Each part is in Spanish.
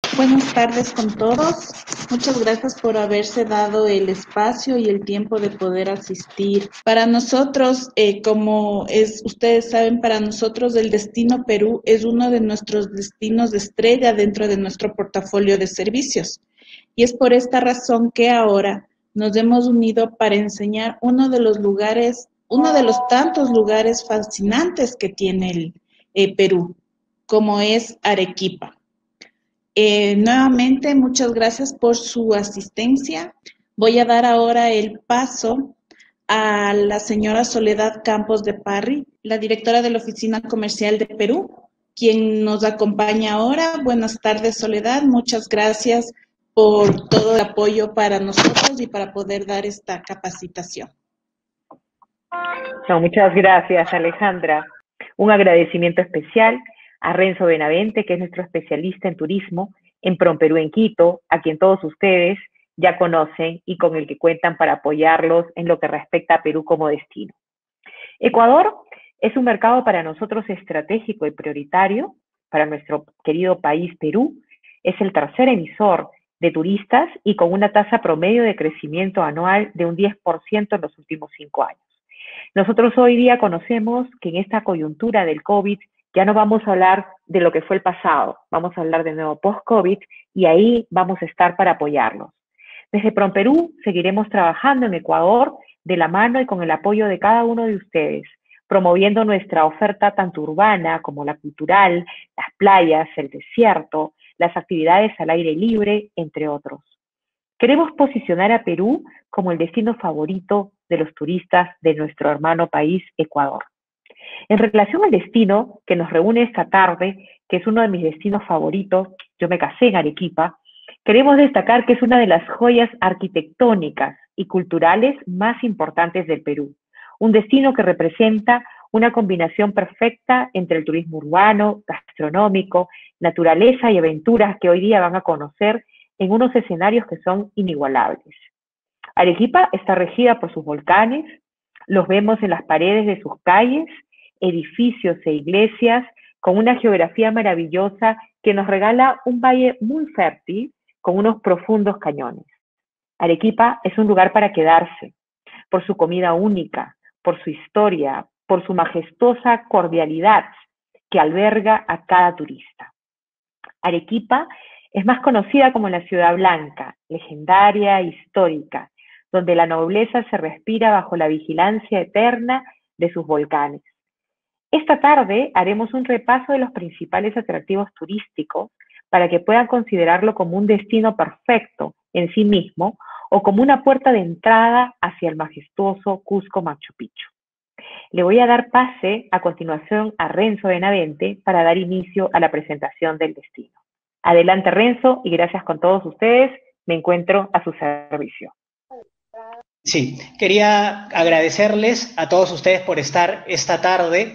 Buenas tardes con todos. Muchas gracias por haberse dado el espacio y el tiempo de poder asistir. Para nosotros, ustedes saben, para nosotros el Destino Perú es uno de nuestros destinos de estrella dentro de nuestro portafolio de servicios. Y es por esta razón que ahora nos hemos unido para enseñar uno de los tantos lugares fascinantes que tiene el Perú, como es Arequipa. Nuevamente, muchas gracias por su asistencia. Voy a dar ahora el paso a la señora Soledad Campos de Parry, la directora de la Oficina Comercial de Perú, quien nos acompaña ahora. Buenas tardes, Soledad. Muchas gracias por todo el apoyo para nosotros y para poder dar esta capacitación. No, muchas gracias, Alejandra. Un agradecimiento especial a Renzo Benavente, que es nuestro especialista en turismo en PROMPERÚ en Quito, a quien todos ustedes ya conocen y con el que cuentan para apoyarlos en lo que respecta a Perú como destino. Ecuador es un mercado para nosotros estratégico y prioritario para nuestro querido país Perú. Es el tercer emisor de turistas y con una tasa promedio de crecimiento anual de un 10% en los últimos 5 años. Nosotros hoy día conocemos que en esta coyuntura del COVID ya no vamos a hablar de lo que fue el pasado, vamos a hablar de nuevo post-COVID y ahí vamos a estar para apoyarlos. Desde PROMPERÚ seguiremos trabajando en Ecuador de la mano y con el apoyo de cada uno de ustedes, promoviendo nuestra oferta tanto urbana como la cultural, las playas, el desierto, las actividades al aire libre, entre otros. Queremos posicionar a Perú como el destino favorito de los turistas de nuestro hermano país, Ecuador. En relación al destino que nos reúne esta tarde, que es uno de mis destinos favoritos, yo me casé en Arequipa, queremos destacar que es una de las joyas arquitectónicas y culturales más importantes del Perú. Un destino que representa una combinación perfecta entre el turismo urbano, gastronómico, naturaleza y aventuras que hoy día van a conocer en unos escenarios que son inigualables. Arequipa está regida por sus volcanes, los vemos en las paredes de sus calles, edificios e iglesias, con una geografía maravillosa que nos regala un valle muy fértil con unos profundos cañones. Arequipa es un lugar para quedarse, por su comida única, por su historia, por su majestuosa cordialidad que alberga a cada turista. Arequipa es más conocida como la Ciudad Blanca, legendaria e histórica, donde la nobleza se respira bajo la vigilancia eterna de sus volcanes. Esta tarde haremos un repaso de los principales atractivos turísticos para que puedan considerarlo como un destino perfecto en sí mismo o como una puerta de entrada hacia el majestuoso Cusco Machu Picchu. Le voy a dar pase a continuación a Renzo Benavente para dar inicio a la presentación del destino. Adelante, Renzo, y gracias con todos ustedes. Me encuentro a su servicio. Sí, quería agradecerles a todos ustedes por estar esta tarde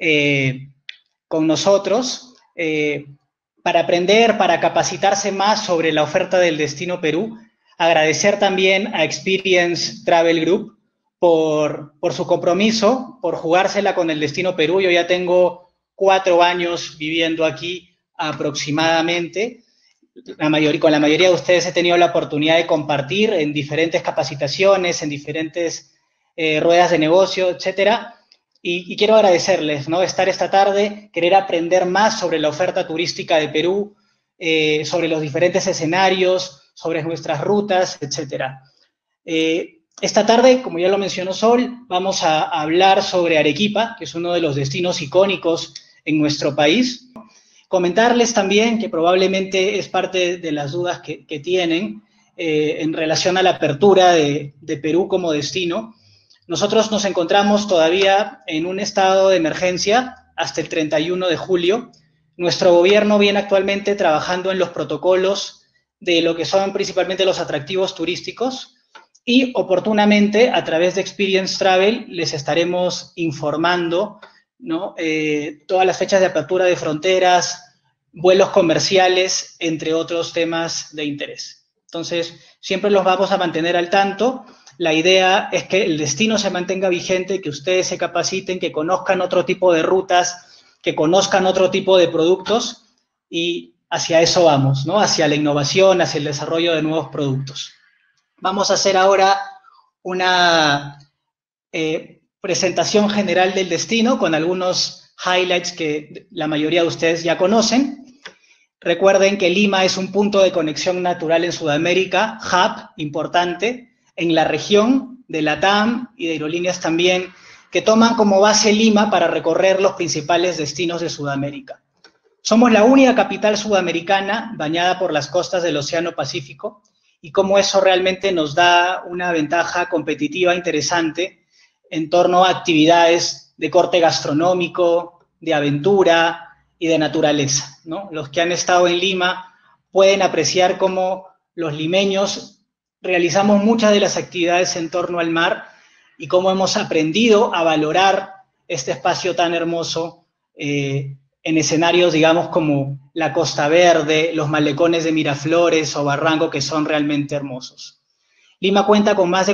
con nosotros para aprender, para capacitarse más sobre la oferta del Destino Perú. Agradecer también a Experience Travel Group por su compromiso, por jugársela con el Destino Perú. Yo ya tengo 4 años viviendo aquí aproximadamente. Con la mayoría de ustedes he tenido la oportunidad de compartir en diferentes capacitaciones, en diferentes ruedas de negocio, etcétera. Y quiero agradecerles, ¿no? Estar esta tarde, querer aprender más sobre la oferta turística de Perú, sobre los diferentes escenarios, sobre nuestras rutas, etcétera. Esta tarde, como ya lo mencionó Sol, vamos a hablar sobre Arequipa, que es uno de los destinos icónicos en nuestro país. Comentarles también que probablemente es parte de las dudas que tienen en relación a la apertura de Perú como destino. Nosotros nos encontramos todavía en un estado de emergencia hasta el 31 de julio. Nuestro gobierno viene actualmente trabajando en los protocolos de lo que son principalmente los atractivos turísticos y oportunamente a través de Experience Travel les estaremos informando, ¿no? Todas las fechas de apertura de fronteras, vuelos comerciales, entre otros temas de interés. Entonces, siempre los vamos a mantener al tanto. La idea es que el destino se mantenga vigente, que ustedes se capaciten, que conozcan otro tipo de rutas, que conozcan otro tipo de productos y hacia eso vamos, ¿no? Hacia la innovación, hacia el desarrollo de nuevos productos. Vamos a hacer ahora una presentación general del destino con algunos highlights que la mayoría de ustedes ya conocen. Recuerden que Lima es un punto de conexión natural en Sudamérica, hub importante, en la región de LATAM y de aerolíneas también, que toman como base Lima para recorrer los principales destinos de Sudamérica. Somos la única capital sudamericana bañada por las costas del Océano Pacífico, y cómo eso realmente nos da una ventaja competitiva interesante en torno a actividades de corte gastronómico, de aventura y de naturaleza, ¿no? Los que han estado en Lima pueden apreciar cómo los limeños realizamos muchas de las actividades en torno al mar y cómo hemos aprendido a valorar este espacio tan hermoso en escenarios, digamos, como la Costa Verde, los malecones de Miraflores o Barranco, que son realmente hermosos. Lima cuenta con más de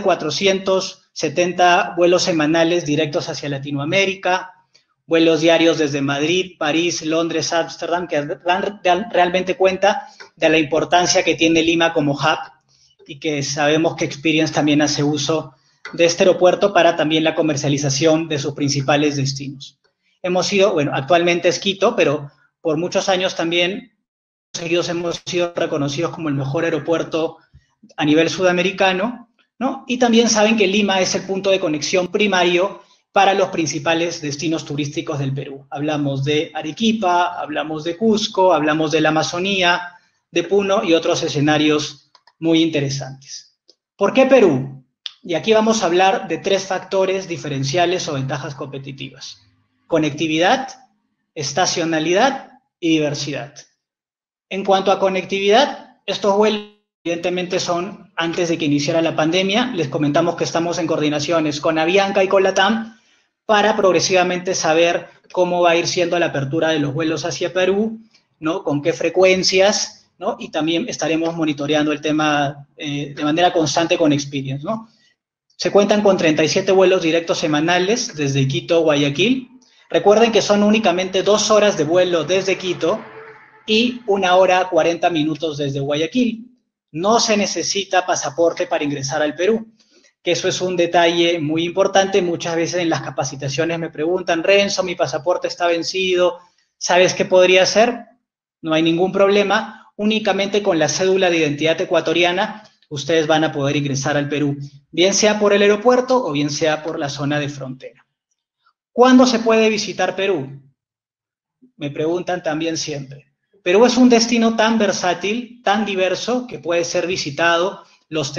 470 vuelos semanales directos hacia Latinoamérica, vuelos diarios desde Madrid, París, Londres, Ámsterdam, que realmente cuenta de la importancia que tiene Lima como hub y que sabemos que Experience también hace uso de este aeropuerto para también la comercialización de sus principales destinos. Hemos sido, bueno, actualmente es Quito, pero por muchos años también seguidos hemos sido reconocidos como el mejor aeropuerto a nivel sudamericano, ¿no? Y también saben que Lima es el punto de conexión primario para los principales destinos turísticos del Perú. Hablamos de Arequipa, hablamos de Cusco, hablamos de la Amazonía, de Puno y otros escenarios muy interesantes. ¿Por qué Perú? Y aquí vamos a hablar de 3 factores diferenciales o ventajas competitivas: conectividad, estacionalidad y diversidad. En cuanto a conectividad, estos vuelos evidentemente son antes de que iniciara la pandemia. Les comentamos que estamos en coordinaciones con Avianca y con LATAM para progresivamente saber cómo va a ir siendo la apertura de los vuelos hacia Perú, ¿no? Con qué frecuencias, ¿no? Y también estaremos monitoreando el tema de manera constante con Experience, ¿no? Se cuentan con 37 vuelos directos semanales desde Quito a Guayaquil. Recuerden que son únicamente 2 horas de vuelo desde Quito y 1 hora 40 minutos desde Guayaquil. No se necesita pasaporte para ingresar al Perú, que eso es un detalle muy importante. Muchas veces en las capacitaciones me preguntan: Renzo, mi pasaporte está vencido, ¿sabes qué podría hacer? No hay ningún problema, únicamente con la cédula de identidad ecuatoriana ustedes van a poder ingresar al Perú, bien sea por el aeropuerto o bien sea por la zona de frontera. ¿Cuándo se puede visitar Perú? Me preguntan también siempre. Perú es un destino tan versátil, tan diverso, que puede ser visitado los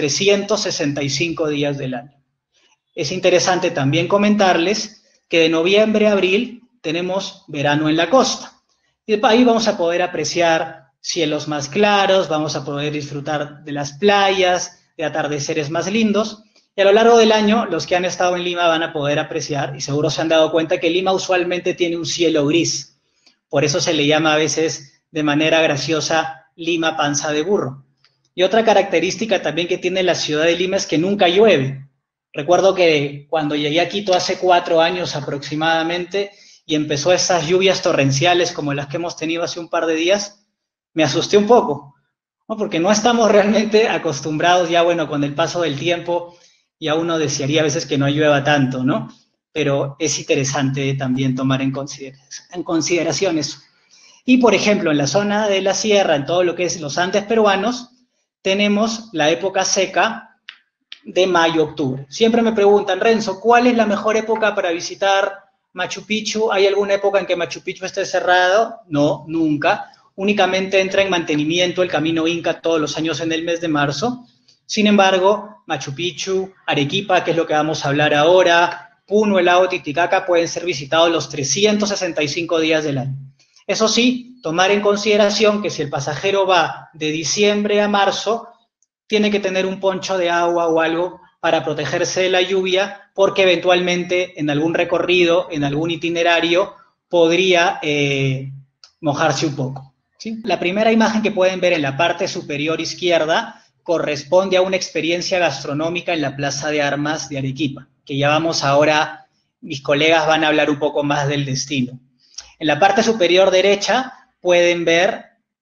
365 días del año. Es interesante también comentarles que de noviembre a abril tenemos verano en la costa. Y ahí vamos a poder apreciar cielos más claros, vamos a poder disfrutar de las playas, de atardeceres más lindos. Y a lo largo del año, los que han estado en Lima van a poder apreciar, y seguro se han dado cuenta, que Lima usualmente tiene un cielo gris. Por eso se le llama a veces de manera graciosa Lima panza de burro. Y otra característica también que tiene la ciudad de Lima es que nunca llueve. Recuerdo que cuando llegué a Quito hace 4 años aproximadamente y empezó esas lluvias torrenciales como las que hemos tenido hace un par de días, me asusté un poco, ¿no? Porque no estamos realmente acostumbrados ya, bueno, con el paso del tiempo ya uno desearía a veces que no llueva tanto, ¿no? Pero es interesante también tomar en consideración eso. Y, por ejemplo, en la zona de la sierra, en todo lo que es los Andes peruanos, tenemos la época seca de mayo-octubre. Siempre me preguntan: Renzo, ¿cuál es la mejor época para visitar Machu Picchu? ¿Hay alguna época en que Machu Picchu esté cerrado? No, nunca. Únicamente entra en mantenimiento el camino Inca todos los años en el mes de marzo. Sin embargo, Machu Picchu, Arequipa, que es lo que vamos a hablar ahora, Puno, el lago Titicaca, pueden ser visitados los 365 días del año. Eso sí, tomar en consideración que si el pasajero va de diciembre a marzo, tiene que tener un poncho de agua o algo para protegerse de la lluvia, porque eventualmente en algún recorrido, en algún itinerario, podría mojarse un poco, ¿sí? La primera imagen que pueden ver en la parte superior izquierda corresponde a una experiencia gastronómica en la Plaza de Armas de Arequipa, que ya vamos ahora, mis colegas van a hablar un poco más del destino. En la parte superior derecha pueden ver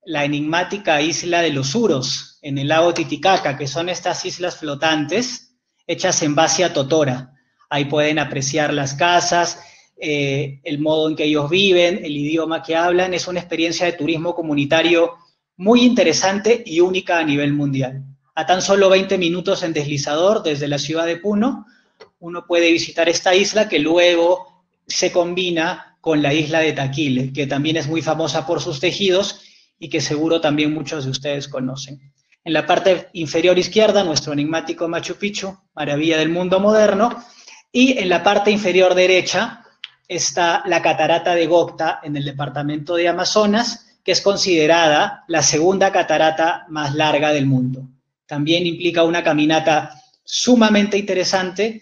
la enigmática isla de los Uros, en el lago Titicaca, que son estas islas flotantes hechas en base a totora. Ahí pueden apreciar las casas, el modo en que ellos viven, el idioma que hablan. Es una experiencia de turismo comunitario muy interesante y única a nivel mundial. A tan solo 20 minutos en deslizador desde la ciudad de Puno, uno puede visitar esta isla que luego se combina con la isla de Taquile, que también es muy famosa por sus tejidos y que seguro también muchos de ustedes conocen. En la parte inferior izquierda, nuestro enigmático Machu Picchu, maravilla del mundo moderno, y en la parte inferior derecha está la catarata de Gocta en el departamento de Amazonas, que es considerada la segunda catarata más larga del mundo. También implica una caminata sumamente interesante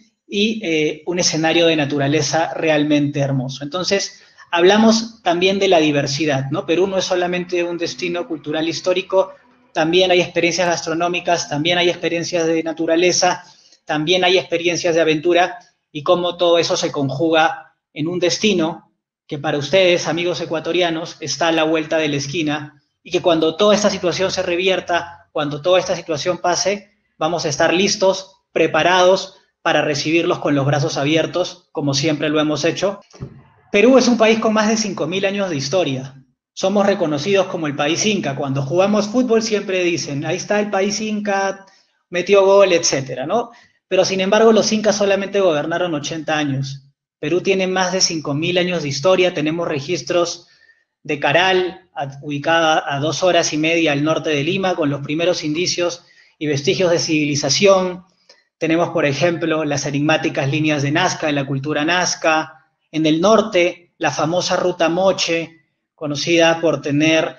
y un escenario de naturaleza realmente hermoso. Entonces, hablamos también de la diversidad, ¿no? Perú no es solamente un destino cultural histórico, también hay experiencias gastronómicas, también hay experiencias de naturaleza, también hay experiencias de aventura, y cómo todo eso se conjuga en un destino que para ustedes, amigos ecuatorianos, está a la vuelta de la esquina, y que cuando toda esta situación se revierta, cuando toda esta situación pase, vamos a estar listos, preparados para recibirlos con los brazos abiertos, como siempre lo hemos hecho. Perú es un país con más de 5.000 años de historia. Somos reconocidos como el país inca. Cuando jugamos fútbol siempre dicen, ahí está el país inca, metió gol, etcétera, ¿no? Pero sin embargo los incas solamente gobernaron 80 años. Perú tiene más de 5.000 años de historia, tenemos registros de Caral, ubicada a 2 horas y media al norte de Lima, con los primeros indicios y vestigios de civilización. Tenemos, por ejemplo, las enigmáticas líneas de Nazca, en la cultura Nazca. En el norte, la famosa Ruta Moche, conocida por tener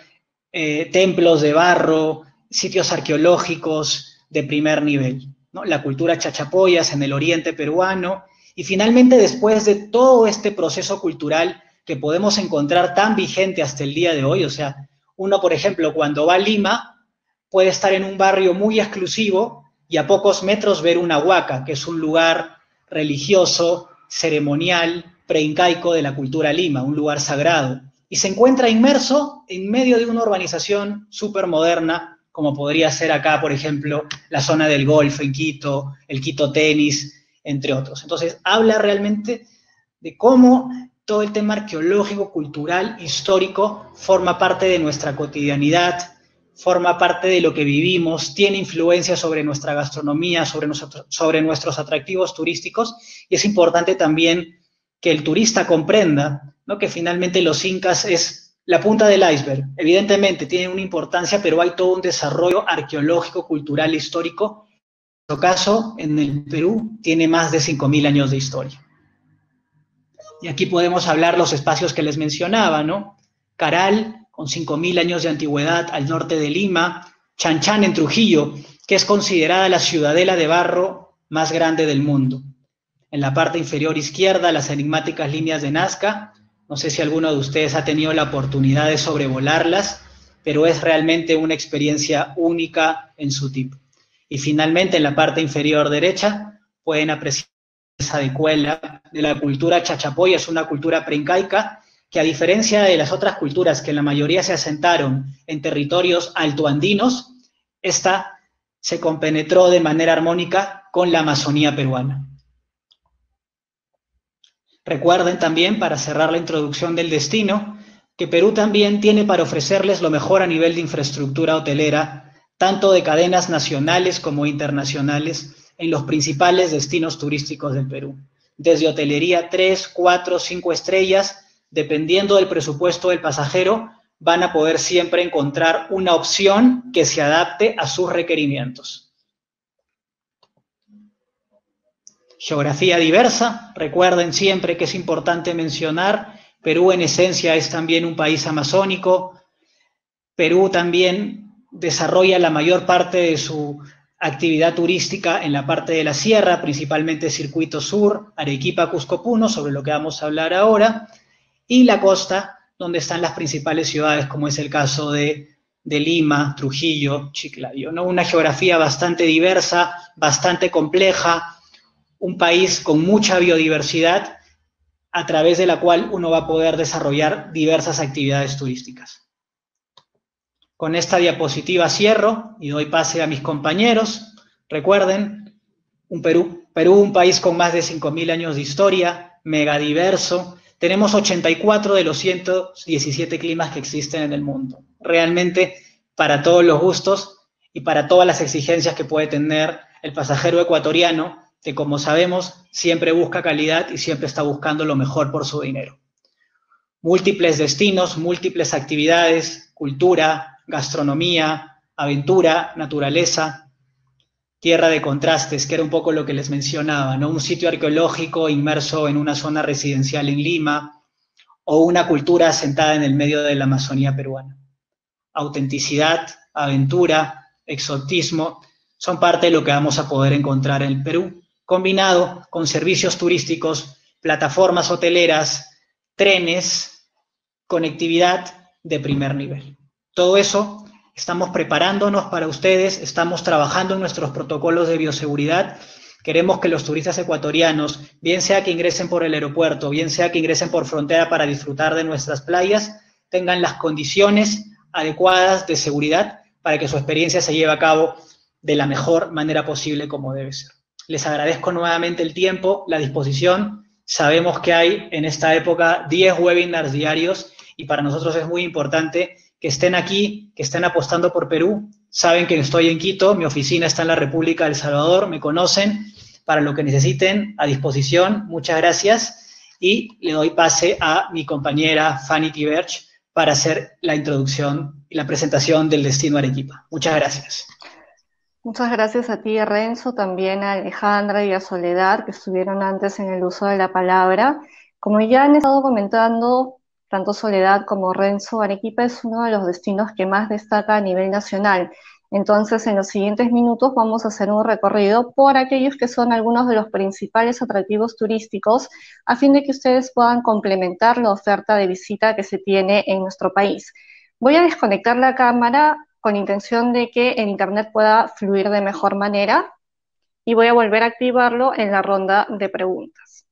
templos de barro, sitios arqueológicos de primer nivel, ¿no? La cultura Chachapoyas en el oriente peruano. Y finalmente, después de todo este proceso cultural que podemos encontrar tan vigente hasta el día de hoy, o sea, uno, por ejemplo, cuando va a Lima, puede estar en un barrio muy exclusivo y a pocos metros ver una huaca, que es un lugar religioso, ceremonial, preincaico de la cultura Lima, un lugar sagrado. Y se encuentra inmerso en medio de una urbanización súper moderna, como podría ser acá, por ejemplo, la zona del golf en Quito, el Quito Tenis, entre otros. Entonces, habla realmente de cómo todo el tema arqueológico, cultural, histórico, forma parte de nuestra cotidianidad, forma parte de lo que vivimos, tiene influencia sobre nuestra gastronomía, sobre nuestros atractivos turísticos, y es importante también que el turista comprenda, ¿no?, que finalmente los incas es la punta del iceberg. Evidentemente tienen una importancia, pero hay todo un desarrollo arqueológico, cultural, histórico. En nuestro caso, en el Perú, tiene más de 5.000 años de historia. Y aquí podemos hablar los espacios que les mencionaba, ¿no? Caral, con 5.000 años de antigüedad al norte de Lima, Chan en Trujillo, que es considerada la ciudadela de barro más grande del mundo. En la parte inferior izquierda, las enigmáticas líneas de Nazca. No sé si alguno de ustedes ha tenido la oportunidad de sobrevolarlas, pero es realmente una experiencia única en su tipo. Y finalmente, en la parte inferior derecha, pueden apreciar esa decuela de la cultura Chachapoya. Es una cultura preincaica que, a diferencia de las otras culturas que la mayoría se asentaron en territorios altoandinos, esta se compenetró de manera armónica con la Amazonía peruana. Recuerden también, para cerrar la introducción del destino, que Perú también tiene para ofrecerles lo mejor a nivel de infraestructura hotelera, tanto de cadenas nacionales como internacionales, en los principales destinos turísticos del Perú. Desde hotelería 3, 4, 5 estrellas, dependiendo del presupuesto del pasajero, van a poder siempre encontrar una opción que se adapte a sus requerimientos. Geografía diversa, recuerden siempre que es importante mencionar, Perú en esencia es también un país amazónico. Perú también desarrolla la mayor parte de su actividad turística en la parte de la sierra, principalmente Circuito Sur, Arequipa, Cusco, Puno, sobre lo que vamos a hablar ahora, y la costa, donde están las principales ciudades, como es el caso de Lima, Trujillo, Chiclayo, ¿no? Una geografía bastante diversa, bastante compleja, un país con mucha biodiversidad, a través de la cual uno va a poder desarrollar diversas actividades turísticas. Con esta diapositiva cierro y doy pase a mis compañeros. Recuerden, Perú, un país con más de 5.000 años de historia, megadiverso. Tenemos 84 de los 117 climas que existen en el mundo. Realmente, para todos los gustos y para todas las exigencias que puede tener el pasajero ecuatoriano, que como sabemos, siempre busca calidad y siempre está buscando lo mejor por su dinero. Múltiples destinos, múltiples actividades, cultura, gastronomía, aventura, naturaleza, tierra de contrastes, que era un poco lo que les mencionaba, ¿no? Un sitio arqueológico inmerso en una zona residencial en Lima, o una cultura asentada en el medio de la Amazonía peruana. Autenticidad, aventura, exotismo, son parte de lo que vamos a poder encontrar en el Perú, combinado con servicios turísticos, plataformas hoteleras, trenes, conectividad de primer nivel. Todo eso estamos preparándonos para ustedes, estamos trabajando en nuestros protocolos de bioseguridad. Queremos que los turistas ecuatorianos, bien sea que ingresen por el aeropuerto, bien sea que ingresen por frontera para disfrutar de nuestras playas, tengan las condiciones adecuadas de seguridad para que su experiencia se lleve a cabo de la mejor manera posible como debe ser. Les agradezco nuevamente el tiempo, la disposición. Sabemos que hay en esta época 10 webinars diarios y para nosotros es muy importante que estén aquí, que estén apostando por Perú. Saben que estoy en Quito, mi oficina está en la República de El Salvador, me conocen, para lo que necesiten, a disposición. Muchas gracias y le doy pase a mi compañera Fanny Tiberch para hacer la introducción y la presentación del destino Arequipa. Muchas gracias. Muchas gracias a ti, Renzo, también a Alejandra y a Soledad, que estuvieron antes en el uso de la palabra. Como ya han estado comentando, tanto Soledad como Renzo, Arequipa es uno de los destinos que más destaca a nivel nacional. Entonces, en los siguientes minutos vamos a hacer un recorrido por aquellos que son algunos de los principales atractivos turísticos, a fin de que ustedes puedan complementar la oferta de visita que se tiene en nuestro país. Voy a desconectar la cámara con intención de que el internet pueda fluir de mejor manera y voy a volver a activarlo en la ronda de preguntas.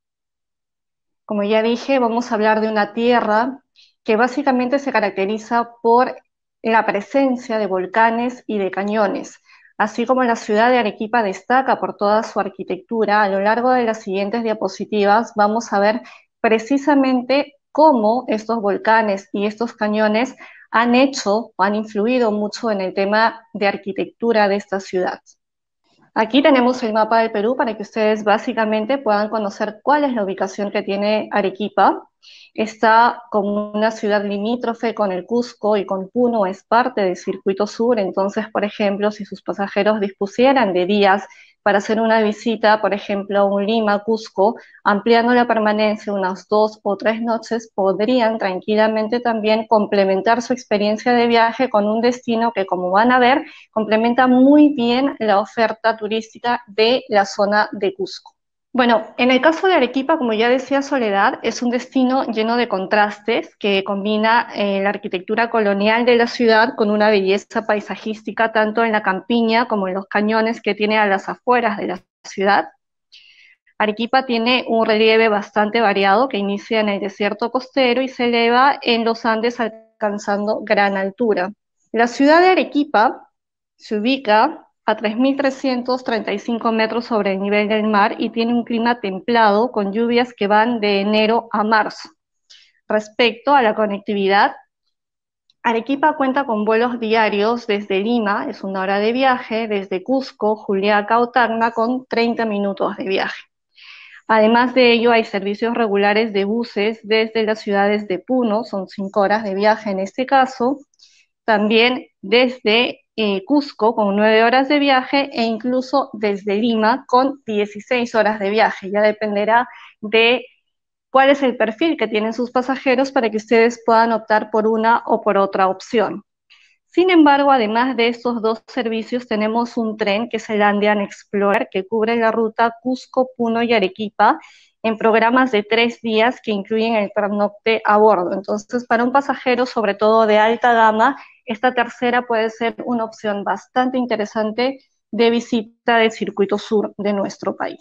Como ya dije, vamos a hablar de una tierra que básicamente se caracteriza por la presencia de volcanes y de cañones. Así como la ciudad de Arequipa destaca por toda su arquitectura, a lo largo de las siguientes diapositivas vamos a ver precisamente cómo estos volcanes y estos cañones han hecho o han influido mucho en el tema de arquitectura de esta ciudad. Aquí tenemos el mapa del Perú para que ustedes básicamente puedan conocer cuál es la ubicación que tiene Arequipa. Está como una ciudad limítrofe con el Cusco y con Puno, es parte del Circuito Sur. Entonces, por ejemplo, si sus pasajeros dispusieran de días para hacer una visita, por ejemplo, a un Lima-Cusco, ampliando la permanencia unas 2 o 3 noches, podrían tranquilamente también complementar su experiencia de viaje con un destino que, como van a ver, complementa muy bien la oferta turística de la zona de Cusco. Bueno, en el caso de Arequipa, como ya decía Soledad, es un destino lleno de contrastes que combina la arquitectura colonial de la ciudad con una belleza paisajística tanto en la campiña como en los cañones que tiene a las afueras de la ciudad. Arequipa tiene un relieve bastante variado que inicia en el desierto costero y se eleva en los Andes alcanzando gran altura. La ciudad de Arequipa se ubica a 3.335 metros sobre el nivel del mar y tiene un clima templado con lluvias que van de enero a marzo. Respecto a la conectividad, Arequipa cuenta con vuelos diarios desde Lima, es 1 hora de viaje, desde Cusco, Juliaca o Tacna con 30 minutos de viaje. Además de ello, hay servicios regulares de buses desde las ciudades de Puno, son 5 horas de viaje en este caso, también desde Cusco con 9 horas de viaje e incluso desde Lima con 16 horas de viaje. Ya dependerá de cuál es el perfil que tienen sus pasajeros para que ustedes puedan optar por una o por otra opción. Sin embargo, además de estos 2 servicios, tenemos un tren que es el Andean Explorer, que cubre la ruta Cusco, Puno y Arequipa en programas de 3 días que incluyen el pernocte a bordo. Entonces, para un pasajero, sobre todo de alta gama, esta tercera puede ser una opción bastante interesante de visita del circuito sur de nuestro país.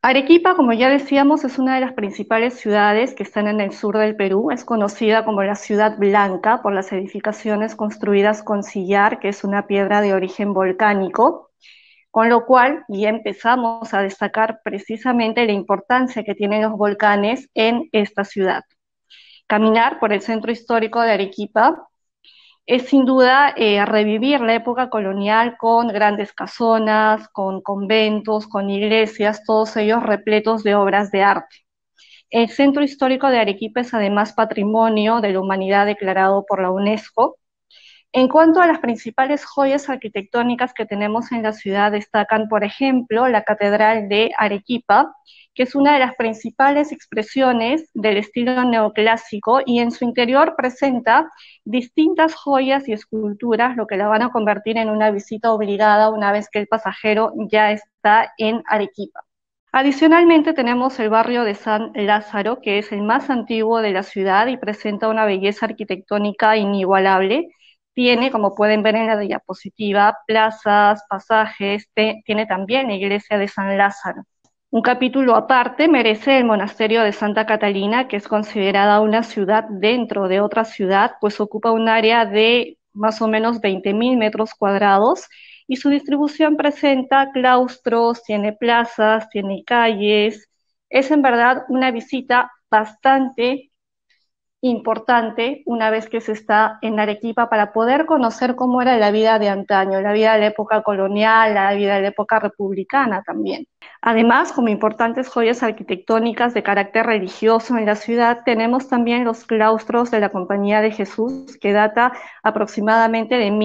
Arequipa, como ya decíamos, es una de las principales ciudades que están en el sur del Perú. Es conocida como la Ciudad Blanca por las edificaciones construidas con sillar, que es una piedra de origen volcánico, con lo cual ya empezamos a destacar precisamente la importancia que tienen los volcanes en esta ciudad. Caminar por el centro histórico de Arequipa es sin duda revivir la época colonial con grandes casonas, con conventos, con iglesias, todos ellos repletos de obras de arte. El centro histórico de Arequipa es además patrimonio de la humanidad declarado por la UNESCO. En cuanto a las principales joyas arquitectónicas que tenemos en la ciudad, destacan, por ejemplo, la Catedral de Arequipa, que es una de las principales expresiones del estilo neoclásico y en su interior presenta distintas joyas y esculturas, lo que la van a convertir en una visita obligada una vez que el pasajero ya está en Arequipa. Adicionalmente tenemos el barrio de San Lázaro, que es el más antiguo de la ciudad y presenta una belleza arquitectónica inigualable. Tiene, como pueden ver en la diapositiva, plazas, pasajes, tiene también la iglesia de San Lázaro. Un capítulo aparte merece el monasterio de Santa Catalina, que es considerada una ciudad dentro de otra ciudad, pues ocupa un área de más o menos 20.000 metros cuadrados y su distribución presenta claustros, tiene plazas, tiene calles. Es en verdad una visita bastante importante una vez que se está en Arequipa para poder conocer cómo era la vida de antaño, la vida de la época colonial, la vida de la época republicana también. Además, como importantes joyas arquitectónicas de carácter religioso en la ciudad, tenemos también los claustros de la Compañía de Jesús, que data aproximadamente de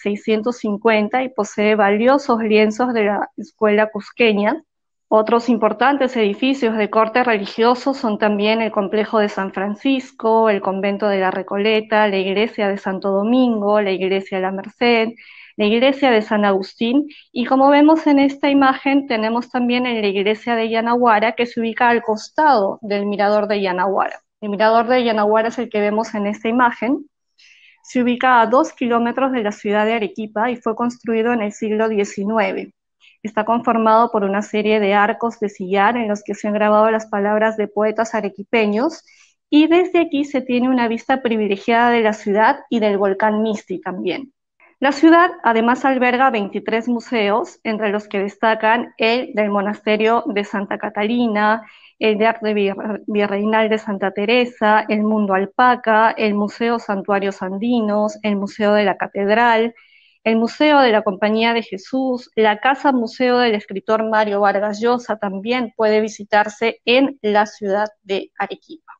1650 y posee valiosos lienzos de la escuela cusqueña. Otros importantes edificios de corte religioso son también el complejo de San Francisco, el convento de la Recoleta, la iglesia de Santo Domingo, la iglesia de la Merced, la iglesia de San Agustín, y como vemos en esta imagen tenemos también en la iglesia de Yanaguara, que se ubica al costado del mirador de Yanaguara. El mirador de Yanaguara es el que vemos en esta imagen. Se ubica a 2 kilómetros de la ciudad de Arequipa y fue construido en el siglo XIX. Está conformado por una serie de arcos de sillar en los que se han grabado las palabras de poetas arequipeños, y desde aquí se tiene una vista privilegiada de la ciudad y del volcán Misti también. La ciudad además alberga 23 museos, entre los que destacan el del monasterio de Santa Catalina, el de arte virreinal de Santa Teresa, el Mundo Alpaca, el Museo Santuarios Andinos, el Museo de la Catedral, el Museo de la Compañía de Jesús, la Casa Museo del escritor Mario Vargas Llosa también puede visitarse en la ciudad de Arequipa.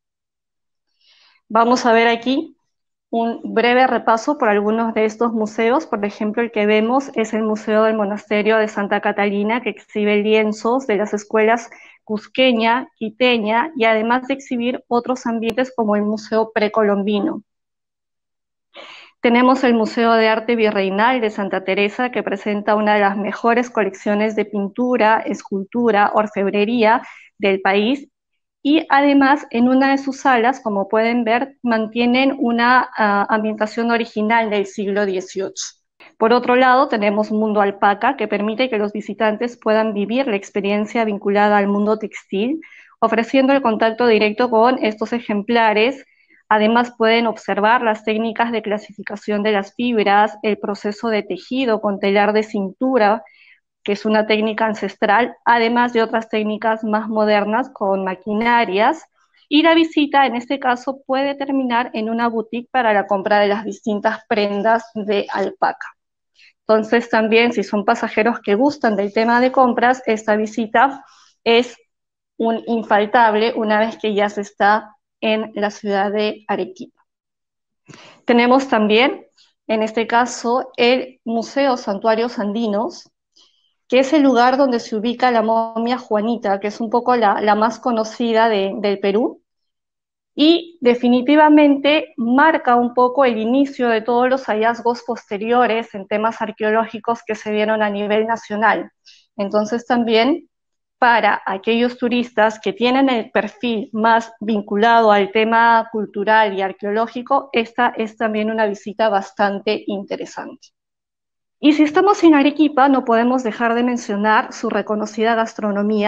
Vamos a ver aquí un breve repaso por algunos de estos museos. Por ejemplo, el que vemos es el Museo del Monasterio de Santa Catalina, que exhibe lienzos de las escuelas cusqueña, quiteña, y además de exhibir otros ambientes como el Museo Precolombino. Tenemos el Museo de Arte Virreinal de Santa Teresa, que presenta una de las mejores colecciones de pintura, escultura, orfebrería del país, y además en una de sus salas, como pueden ver, mantienen una ambientación original del siglo XVIII. Por otro lado, tenemos Mundo Alpaca, que permite que los visitantes puedan vivir la experiencia vinculada al mundo textil, ofreciendo el contacto directo con estos ejemplares. Además, pueden observar las técnicas de clasificación de las fibras, el proceso de tejido con telar de cintura, que es una técnica ancestral, además de otras técnicas más modernas con maquinarias, y la visita en este caso puede terminar en una boutique para la compra de las distintas prendas de alpaca. Entonces también, si son pasajeros que gustan del tema de compras, esta visita es un infaltable una vez que ya se está en la ciudad de Arequipa. Tenemos también, en este caso, el Museo Santuarios Andinos, que es el lugar donde se ubica la momia Juanita, que es un poco la más conocida del Perú, y definitivamente marca un poco el inicio de todos los hallazgos posteriores en temas arqueológicos que se dieron a nivel nacional. Entonces también, para aquellos turistas que tienen el perfil más vinculado al tema cultural y arqueológico, esta es también una visita bastante interesante. Y si estamos en Arequipa, no podemos dejar de mencionar su reconocida gastronomía,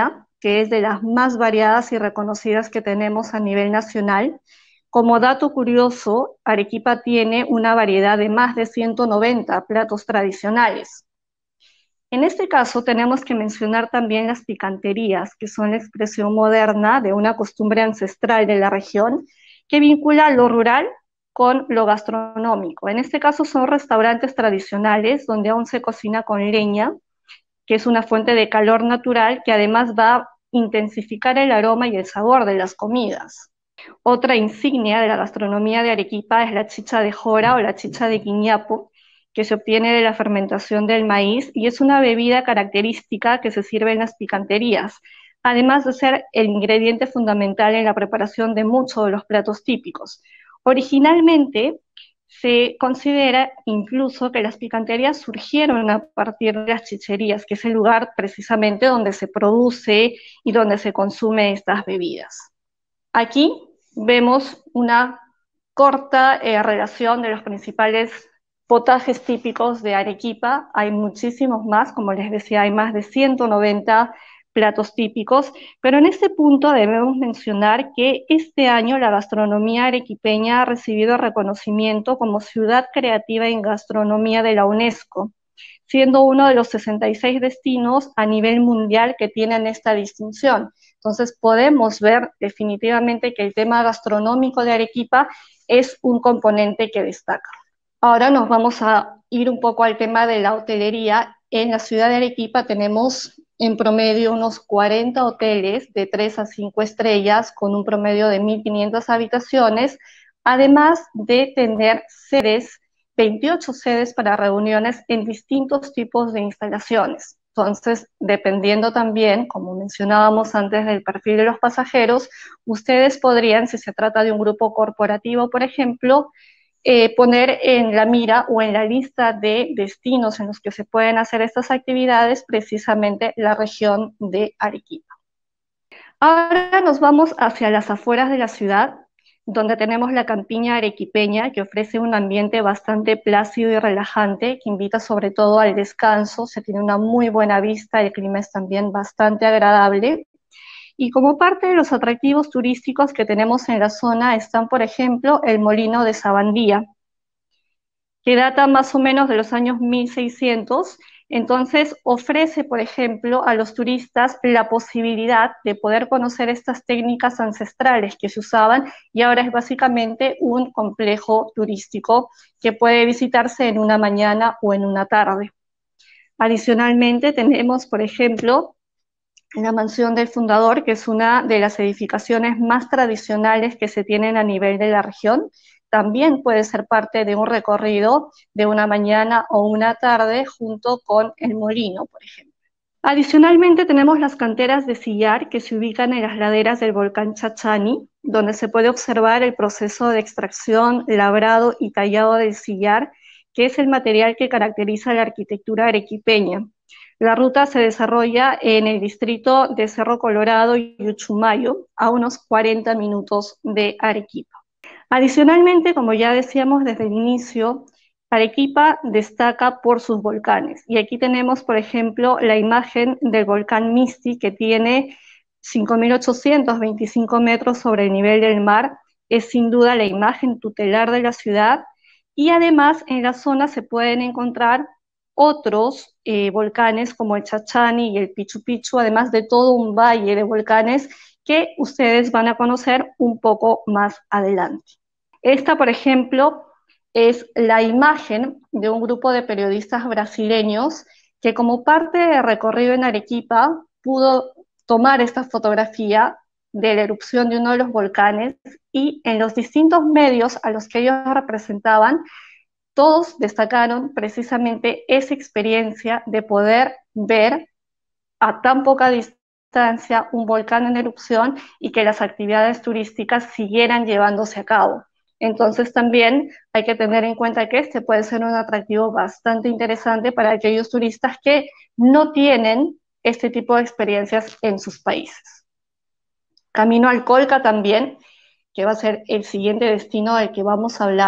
que es de las más variadas y reconocidas que tenemos a nivel nacional. Como dato curioso, Arequipa tiene una variedad de más de 190 platos tradicionales. En este caso tenemos que mencionar también las picanterías, que son la expresión moderna de una costumbre ancestral de la región que vincula lo rural con lo gastronómico. En este caso son restaurantes tradicionales donde aún se cocina con leña, que es una fuente de calor natural que además va a intensificar el aroma y el sabor de las comidas. Otra insignia de la gastronomía de Arequipa es la chicha de jora o la chicha de quiñapo, que se obtiene de la fermentación del maíz y es una bebida característica que se sirve en las picanterías, además de ser el ingrediente fundamental en la preparación de muchos de los platos típicos. Originalmente, se considera incluso que las picanterías surgieron a partir de las chicherías, que es el lugar precisamente donde se produce y donde se consume estas bebidas. Aquí vemos una corta relación de los principales potajes típicos de Arequipa. Hay muchísimos más, como les decía, hay más de 190 platos típicos, pero en este punto debemos mencionar que este año la gastronomía arequipeña ha recibido reconocimiento como Ciudad Creativa en Gastronomía de la UNESCO, siendo uno de los 66 destinos a nivel mundial que tienen esta distinción. Entonces podemos ver definitivamente que el tema gastronómico de Arequipa es un componente que destaca. Ahora nos vamos a ir un poco al tema de la hotelería. En la ciudad de Arequipa tenemos en promedio unos 40 hoteles de 3 a 5 estrellas con un promedio de 1.500 habitaciones, además de tener 28 sedes para reuniones en distintos tipos de instalaciones. Entonces, dependiendo también, como mencionábamos antes, del perfil de los pasajeros, ustedes podrían, si se trata de un grupo corporativo, por ejemplo, poner en la mira o en la lista de destinos en los que se pueden hacer estas actividades precisamente la región de Arequipa. Ahora nos vamos hacia las afueras de la ciudad, donde tenemos la campiña arequipeña, que ofrece un ambiente bastante plácido y relajante, que invita sobre todo al descanso. Se tiene una muy buena vista, el clima es también bastante agradable. Y como parte de los atractivos turísticos que tenemos en la zona están, por ejemplo, el Molino de Sabandía, que data más o menos de los años 1600. Entonces ofrece, por ejemplo, a los turistas la posibilidad de poder conocer estas técnicas ancestrales que se usaban y ahora es básicamente un complejo turístico que puede visitarse en una mañana o en una tarde. Adicionalmente tenemos, por ejemplo, la mansión del fundador, que es una de las edificaciones más tradicionales que se tienen a nivel de la región. También puede ser parte de un recorrido de una mañana o una tarde junto con el molino, por ejemplo. Adicionalmente tenemos las canteras de sillar que se ubican en las laderas del volcán Chachani, donde se puede observar el proceso de extracción, labrado y tallado del sillar, que es el material que caracteriza la arquitectura arequipeña. La ruta se desarrolla en el distrito de Cerro Colorado y Uchumayo, a unos 40 minutos de Arequipa. Adicionalmente, como ya decíamos desde el inicio, Arequipa destaca por sus volcanes. Y aquí tenemos, por ejemplo, la imagen del volcán Misti, que tiene 5.825 metros sobre el nivel del mar. Es sin duda la imagen tutelar de la ciudad. Y además, en la zona se pueden encontrar otros volcanes como el Chachani y el Pichu Picchu, además de todo un valle de volcanes que ustedes van a conocer un poco más adelante. Esta, por ejemplo, es la imagen de un grupo de periodistas brasileños que como parte del recorrido en Arequipa pudo tomar esta fotografía de la erupción de uno de los volcanes y en los distintos medios a los que ellos representaban, todos destacaron precisamente esa experiencia de poder ver a tan poca distancia un volcán en erupción y que las actividades turísticas siguieran llevándose a cabo. Entonces también hay que tener en cuenta que este puede ser un atractivo bastante interesante para aquellos turistas que no tienen este tipo de experiencias en sus países. Camino al Colca también, que va a ser el siguiente destino del que vamos a hablar,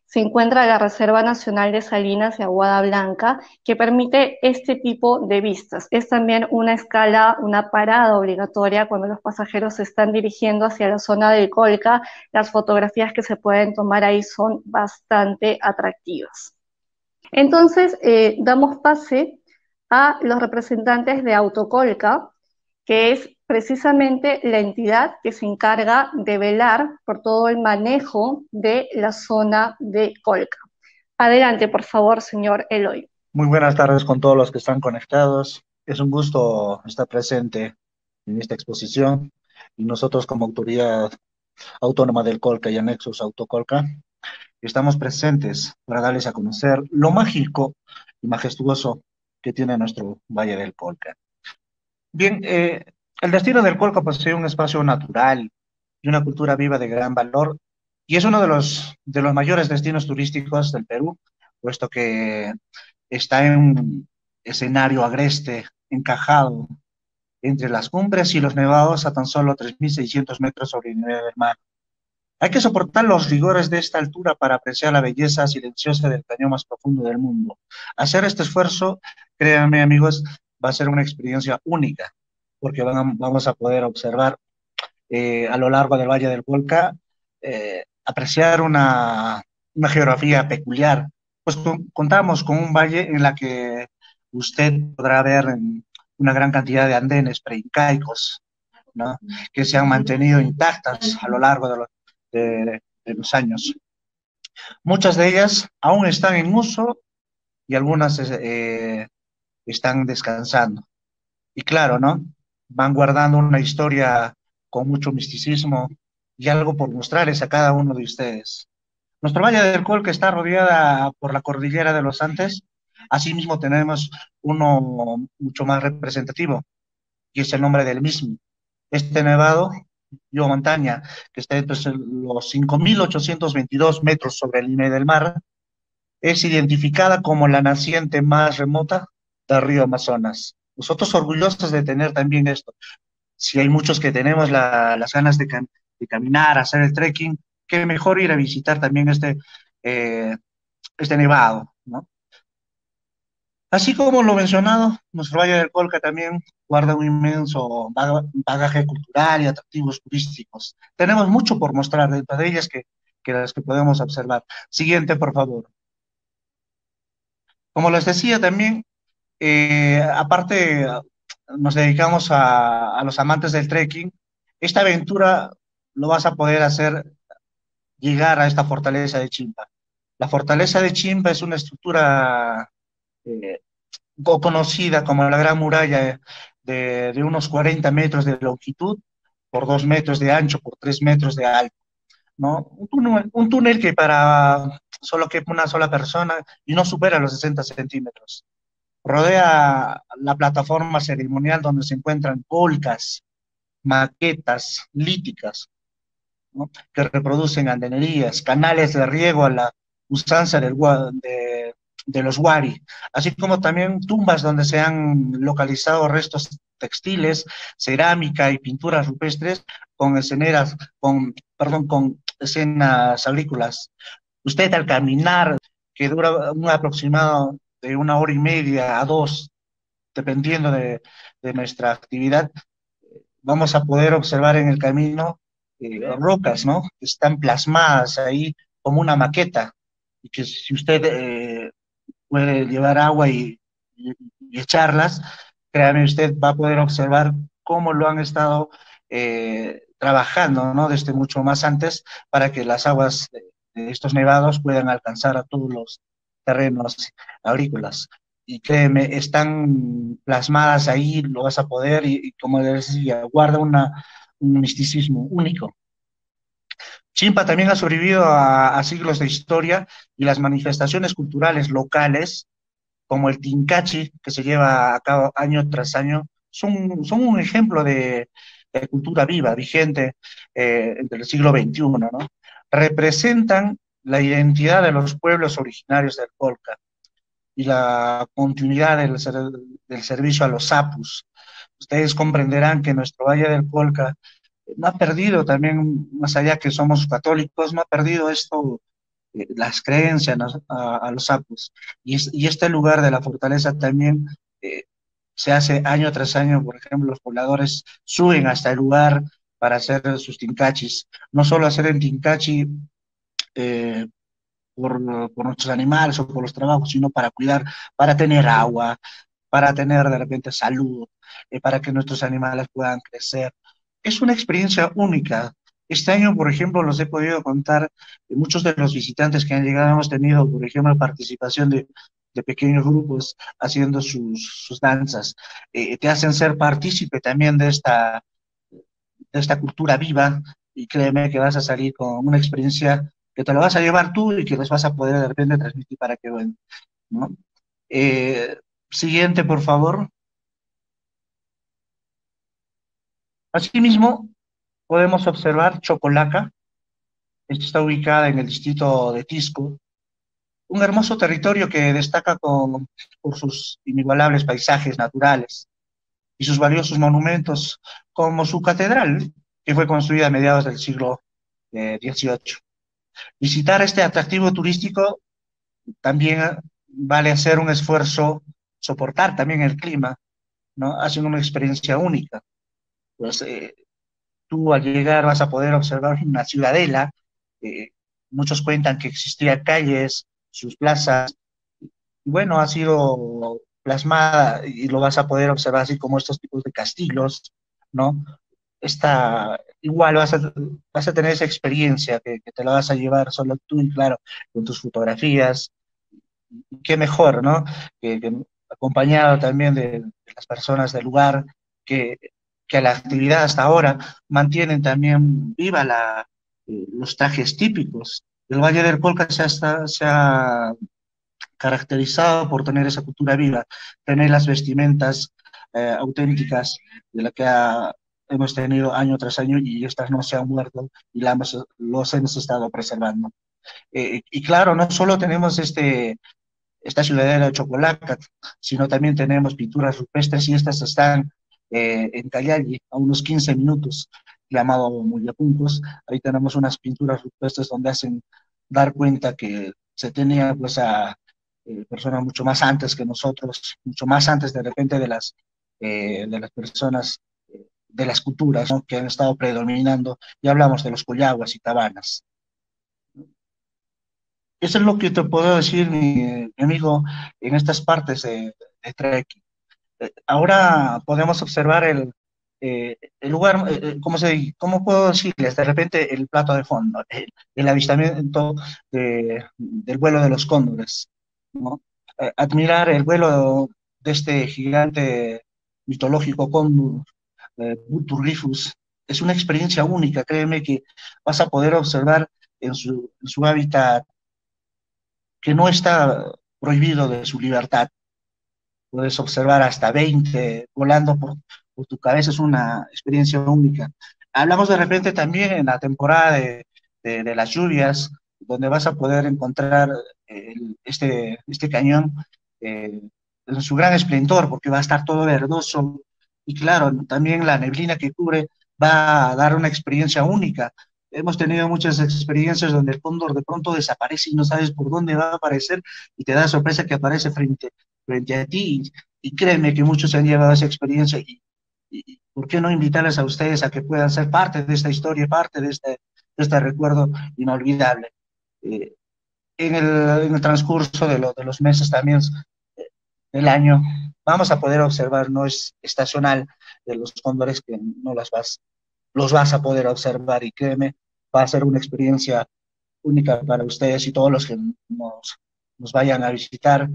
se encuentra la Reserva Nacional de Salinas y Aguada Blanca, que permite este tipo de vistas. Es también una escala, una parada obligatoria cuando los pasajeros se están dirigiendo hacia la zona del Colca. Las fotografías que se pueden tomar ahí son bastante atractivas. Entonces, damos pase a los representantes de Autocolca, que es precisamente la entidad que se encarga de velar por todo el manejo de la zona de Colca. Adelante, por favor, señor Eloy. Muy buenas tardes con todos los que están conectados. Es un gusto estar presente en esta exposición y nosotros como Autoridad Autónoma del Colca y Anexos Autocolca estamos presentes para darles a conocer lo mágico y majestuoso que tiene nuestro Valle del Colca. Bien, el destino del Colca posee un espacio natural y una cultura viva de gran valor y es uno de los mayores destinos turísticos del Perú, puesto que está en un escenario agreste, encajado entre las cumbres y los nevados a tan solo 3.600 metros sobre el nivel del mar. Hay que soportar los rigores de esta altura para apreciar la belleza silenciosa del cañón más profundo del mundo. Hacer este esfuerzo, créanme amigos, va a ser una experiencia única, porque vamos a poder observar a lo largo del Valle del Colca, apreciar una geografía peculiar. Pues contamos con un valle en la que usted podrá ver una gran cantidad de andenes preincaicos, ¿no? Que se han mantenido intactas a lo largo de los años. Muchas de ellas aún están en uso y algunas están descansando. Y claro, ¿no? Van guardando una historia con mucho misticismo y algo por mostrarles a cada uno de ustedes. Nuestro Valle del Colca está rodeada por la cordillera de los Andes. Asimismo tenemos uno mucho más representativo, y es el nombre del mismo. Este nevado, Yo Montaña, que está entre los 5.822 metros sobre el nivel del mar, es identificada como la naciente más remota del río Amazonas. Nosotros orgullosos de tener también esto. Si hay muchos que tenemos las ganas de caminar, hacer el trekking, qué mejor ir a visitar también este nevado, ¿no? Así como lo mencionado, nuestro Valle del Colca también guarda un inmenso bagaje cultural y atractivos turísticos. Tenemos mucho por mostrar, dentro de ellas que las que podemos observar. Siguiente, por favor. Como les decía también, aparte nos dedicamos a los amantes del trekking. Esta aventura lo vas a poder hacer llegar a esta fortaleza de Chimpa. La fortaleza de Chimpa es una estructura eh, conocida como la Gran Muralla de unos 40 metros de longitud por 2 metros de ancho, por 3 metros de alto, ¿no? Un túnel que para solo que una sola persona y no supera los 60 centímetros. Rodea la plataforma ceremonial donde se encuentran colcas, maquetas líticas, ¿no? Que reproducen andenerías, canales de riego a la usanza de los Wari, así como también tumbas donde se han localizado restos textiles, cerámica y pinturas rupestres con escenas agrícolas. Usted al caminar, que dura un aproximado de 1 hora y media a 2, dependiendo de nuestra actividad, vamos a poder observar en el camino rocas, ¿no? Que están plasmadas ahí como una maqueta, y que si usted puede llevar agua y echarlas, créame, usted va a poder observar cómo lo han estado trabajando, ¿no? Desde mucho más antes, para que las aguas de estos nevados puedan alcanzar a todos los terrenos agrícolas. Y créeme, están plasmadas ahí, lo vas a poder, y como les decía, guarda un misticismo único. Chimpa también ha sobrevivido a siglos de historia y las manifestaciones culturales locales, como el Tincachi, que se lleva a cabo año tras año, son un ejemplo de cultura viva, vigente del siglo XXI, ¿no? Representan la identidad de los pueblos originarios del Colca y la continuidad del servicio a los apus. Ustedes comprenderán que nuestro Valle del Colca no ha perdido también, más allá que somos católicos, no ha perdido esto las creencias a los sapos. Y este lugar de la fortaleza también eh, se hace año tras año. Por ejemplo, los pobladores suben hasta el lugar para hacer sus tincachis. No solo hacer el tincachi eh, por nuestros animales o por los trabajos, sino para cuidar, para tener agua, para tener de repente salud, para que nuestros animales puedan crecer. Es una experiencia única. Este año, por ejemplo, los he podido contar, muchos de los visitantes que han llegado hemos tenido, por ejemplo, participación de pequeños grupos haciendo sus danzas. Te hacen ser partícipe también de esta cultura viva, y créeme que vas a salir con una experiencia que te lo vas a llevar tú y que les vas a poder de repente transmitir para que, bueno, ¿no? Eh, Siguiente, por favor. Asimismo, podemos observar Chocolaca. Esta está ubicada en el distrito de Tisco, un hermoso territorio que destaca por sus inigualables paisajes naturales y sus valiosos monumentos, como su catedral, que fue construida a mediados del siglo XVIII. Visitar este atractivo turístico también vale hacer un esfuerzo, soportar también el clima, ¿no? Hacen una experiencia única. Pues tú al llegar vas a poder observar una ciudadela. eh, Muchos cuentan que existían calles, sus plazas. Bueno, ha sido plasmada y lo vas a poder observar así como estos tipos de castillos, ¿no? Igual vas a tener esa experiencia que te la vas a llevar solo tú y claro, con tus fotografías. Y qué mejor, ¿no? Que acompañado también de las personas del lugar que, que la actividad hasta ahora mantienen también viva los trajes típicos. El Valle del Colca se ha caracterizado por tener esa cultura viva, tener las vestimentas auténticas de la que hemos tenido año tras año, y estas no se han muerto y los hemos estado preservando. Y claro, no solo tenemos esta ciudadela de Chocolaca, sino también tenemos pinturas rupestres, y estas están en Callali, a unos 15 minutos, llamado Muyapuncos. Ahí tenemos unas pinturas rupestres donde hacen dar cuenta que se tenía pues a personas mucho más antes que nosotros, mucho más antes de repente de las personas, de las culturas, ¿no?, que han estado predominando, y hablamos de los coyaguas y tabanas. Eso es lo que te puedo decir, mi amigo, en estas partes de trekking. Ahora podemos observar el lugar, ¿cómo puedo decirles? De repente el plato de fondo, el avistamiento del vuelo de los cóndores, ¿no? Admirar el vuelo de este gigante mitológico cóndor, Buturrifus, es una experiencia única. Créeme que vas a poder observar en su hábitat, que no está prohibido de su libertad. Puedes observar hasta 20 volando por tu cabeza, es una experiencia única. Hablamos de repente también en la temporada de las lluvias, donde vas a poder encontrar este cañón en su gran esplendor, porque va a estar todo verdoso, y claro, también la neblina que cubre va a dar una experiencia única. Hemos tenido muchas experiencias donde el cóndor de pronto desaparece y no sabes por dónde va a aparecer, y te da sorpresa que aparece frente a ti, y créeme que muchos se han llevado esa experiencia, y ¿por qué no invitarles a ustedes a que puedan ser parte de esta historia, parte de este recuerdo inolvidable? Eh, en el transcurso de los meses también del año vamos a poder observar, no es estacional, de los cóndores, que no los vas a poder observar, y créeme, va a ser una experiencia única para ustedes y todos los que nos vayan a visitar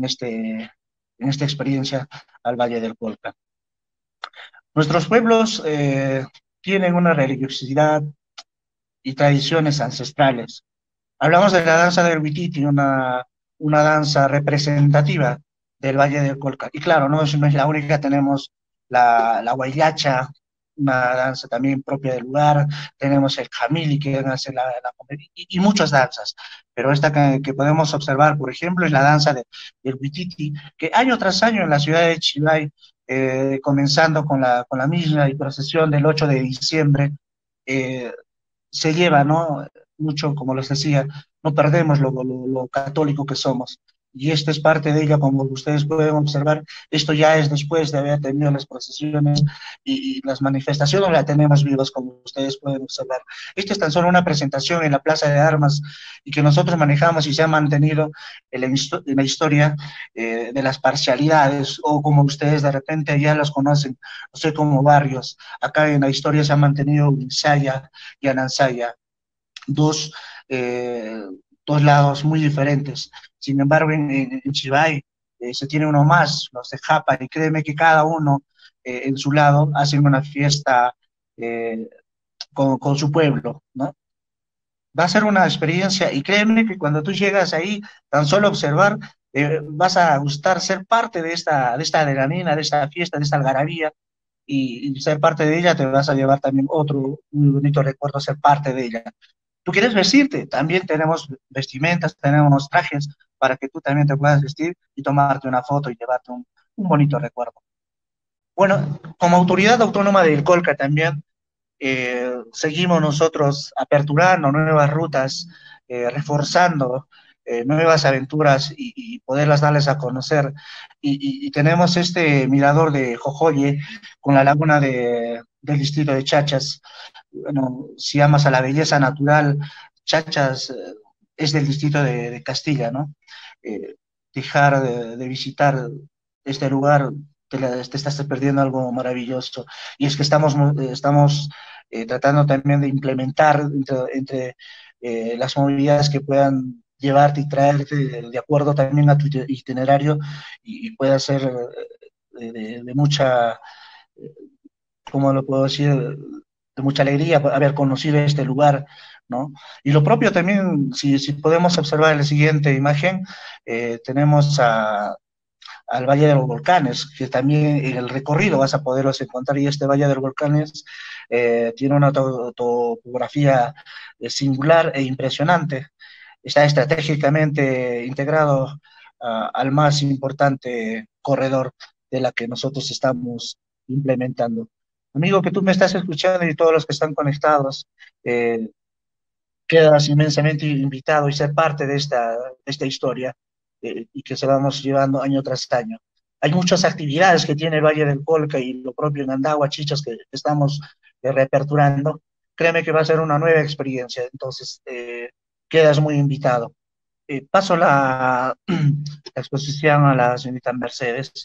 en esta experiencia al Valle del Colca. Nuestros pueblos tienen una religiosidad y tradiciones ancestrales. Hablamos de la danza del Huititi, una danza representativa del Valle del Colca. Y claro, no es la única, tenemos la huaylacha, una danza también propia del lugar, tenemos el jamili, que hace y muchas danzas. Pero esta que podemos observar, por ejemplo, es la danza del Huititi, que año tras año en la ciudad de Chillay, comenzando con la misma y procesión del 8 de diciembre, eh, se lleva, ¿no?, mucho, como les decía, no perdemos lo católico que somos. Y esto es parte de ella, como ustedes pueden observar, esto ya es después de haber tenido las procesiones y las manifestaciones, la tenemos vivas, como ustedes pueden observar. Esto es tan solo una presentación en la Plaza de Armas y que nosotros manejamos y se ha mantenido en la historia de las parcialidades, o como ustedes de repente ya los conocen, no sé, como barrios. Acá en la historia se ha mantenido Unsaya y Anansaya, dos, eh, dos lados muy diferentes. Sin embargo, en Chivay se tiene uno más, los de Japa, y créeme que cada uno en su lado hacen una fiesta con su pueblo, ¿no? Va a ser una experiencia y créeme que cuando tú llegas ahí, tan solo observar, vas a gustar ser parte de esta adrenalina, de esta fiesta, de esta algarabía, y ser parte de ella te vas a llevar también otro muy bonito recuerdo, ser parte de ella. Tú quieres vestirte, también tenemos vestimentas, tenemos trajes para que tú también te puedas vestir y tomarte una foto y llevarte un bonito recuerdo. Bueno, como autoridad autónoma del Colca también seguimos nosotros aperturando nuevas rutas, reforzando nuevas aventuras y poderlas darles a conocer. Y tenemos este mirador de Jojoye con la laguna del distrito de Chachas. Bueno, si amas a la belleza natural, Chachas es del distrito de Castilla, ¿no? Eh, dejar de visitar este lugar, te estás perdiendo algo maravilloso. Y es que estamos tratando también de implementar entre las movilidades que puedan llevarte y traerte de acuerdo también a tu itinerario y pueda ser de mucha, ¿cómo lo puedo decir? De mucha alegría haber conocido este lugar, ¿no? Y lo propio también, si podemos observar la siguiente imagen, tenemos al Valle de los Volcanes, que también en el recorrido vas a poderlos encontrar, y este Valle de los Volcanes tiene una topografía singular e impresionante. Está estratégicamente integrado al más importante corredor de la que nosotros estamos implementando. Amigo, que tú me estás escuchando y todos los que están conectados, eh, quedas inmensamente invitado y ser parte de esta historia y que se vamos llevando año tras año. Hay muchas actividades que tiene el Valle del Colca y lo propio en Andagua, Chichas, que estamos reaperturando. Créeme que va a ser una nueva experiencia, entonces quedas muy invitado. Paso la exposición a la señorita Mercedes.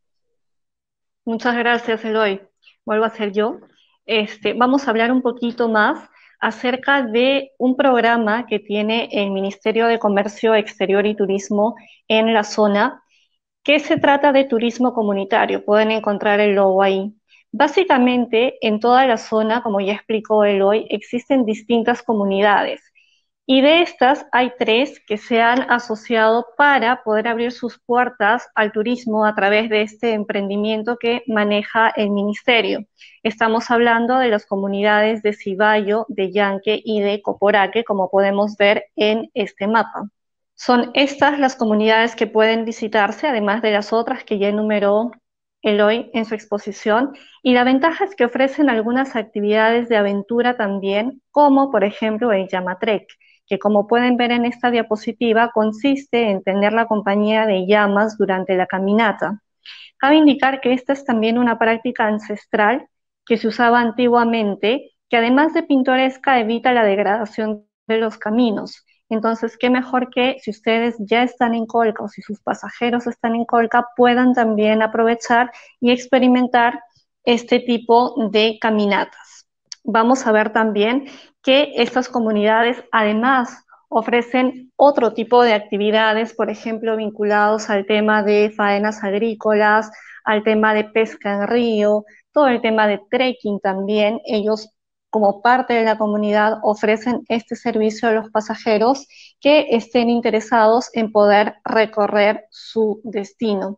Muchas gracias, Eloy. Vuelvo a ser yo. Vamos a hablar un poquito más acerca de un programa que tiene el Ministerio de Comercio Exterior y Turismo en la zona, que se trata de turismo comunitario. Pueden encontrar el logo ahí. Básicamente, en toda la zona, como ya explicó Eloy, existen distintas comunidades. Y de estas hay 3 que se han asociado para poder abrir sus puertas al turismo a través de este emprendimiento que maneja el ministerio. Estamos hablando de las comunidades de Cibayo, de Yanque y de Coporaque, como podemos ver en este mapa. Son estas las comunidades que pueden visitarse, además de las otras que ya enumeró Eloy en su exposición, y la ventaja es que ofrecen algunas actividades de aventura también, como por ejemplo el Llamatrek, que como pueden ver en esta diapositiva consiste en tener la compañía de llamas durante la caminata. Cabe indicar que esta es también una práctica ancestral que se usaba antiguamente, que además de pintoresca evita la degradación de los caminos. Entonces, qué mejor que si ustedes ya están en Colca o si sus pasajeros están en Colca, puedan también aprovechar y experimentar este tipo de caminatas. Vamos a ver también que estas comunidades además ofrecen otro tipo de actividades, por ejemplo, vinculados al tema de faenas agrícolas, al tema de pesca en río, todo el tema de trekking también. Ellos, como parte de la comunidad, ofrecen este servicio a los pasajeros que estén interesados en poder recorrer su destino.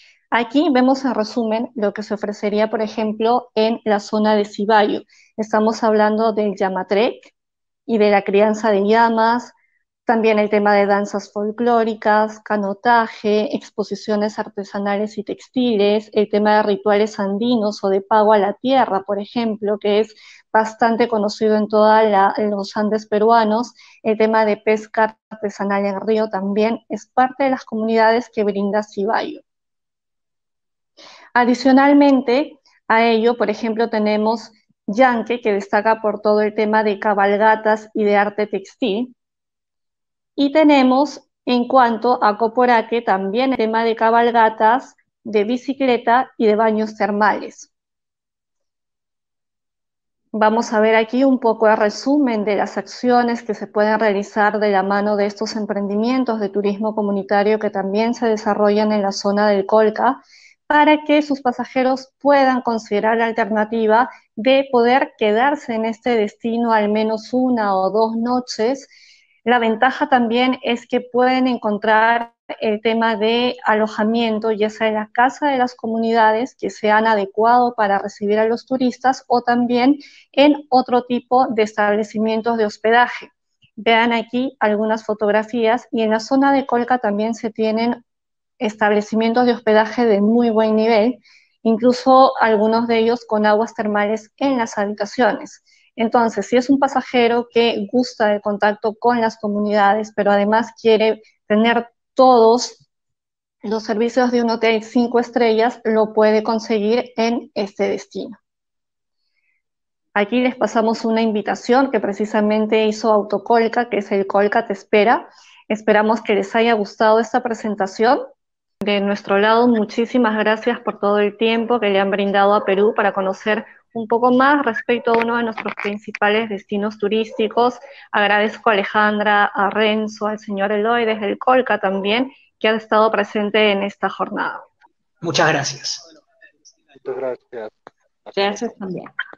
Aquí vemos en resumen lo que se ofrecería, por ejemplo, en la zona de Cibayo. Estamos hablando del Llamatrek y de la crianza de llamas, también el tema de danzas folclóricas, canotaje, exposiciones artesanales y textiles, el tema de rituales andinos o de pago a la tierra, por ejemplo, que es bastante conocido en los Andes peruanos. El tema de pesca artesanal en río también es parte de las comunidades que brinda Cibayo. Adicionalmente a ello, por ejemplo, tenemos Yanque, que destaca por todo el tema de cabalgatas y de arte textil. Y tenemos, en cuanto a Coporaque, también el tema de cabalgatas, de bicicleta y de baños termales. Vamos a ver aquí un poco de resumen de las acciones que se pueden realizar de la mano de estos emprendimientos de turismo comunitario que también se desarrollan en la zona del Colca, para que sus pasajeros puedan considerar la alternativa de poder quedarse en este destino al menos 1 o 2 noches. La ventaja también es que pueden encontrar el tema de alojamiento, ya sea en la casa de las comunidades que sean adecuados para recibir a los turistas o también en otro tipo de establecimientos de hospedaje. Vean aquí algunas fotografías y en la zona de Colca también se tienen establecimientos de hospedaje de muy buen nivel, incluso algunos de ellos con aguas termales en las habitaciones. Entonces, si es un pasajero que gusta el contacto con las comunidades, pero además quiere tener todos los servicios de un hotel 5 estrellas, lo puede conseguir en este destino. Aquí les pasamos una invitación que precisamente hizo Autocolca, que es el Colca Te Espera. Esperamos que les haya gustado esta presentación. De nuestro lado, muchísimas gracias por todo el tiempo que le han brindado a Perú para conocer un poco más respecto a uno de nuestros principales destinos turísticos. Agradezco a Alejandra, a Renzo, al señor Eloy desde el Colca también, que ha estado presente en esta jornada. Muchas gracias. Muchas gracias. Gracias también.